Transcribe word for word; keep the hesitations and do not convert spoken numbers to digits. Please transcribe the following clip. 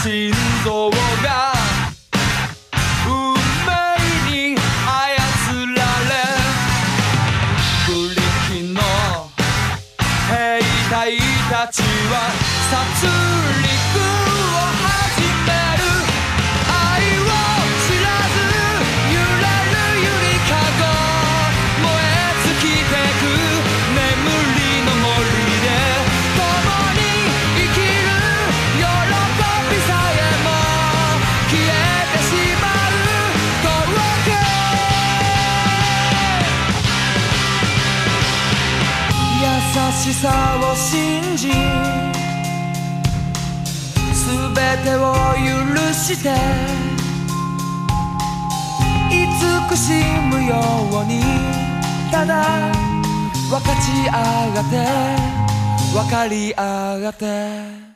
心臓が運命に操られ、ブリキの兵隊たちは殺戮を始める。愛を知らず揺れるゆりかご、燃え尽きてく眠りの森で共に生きる喜びさえも消えてしまう届け。優しさを信じすべてを許して慈しむように、ただ分かち合って分かり合って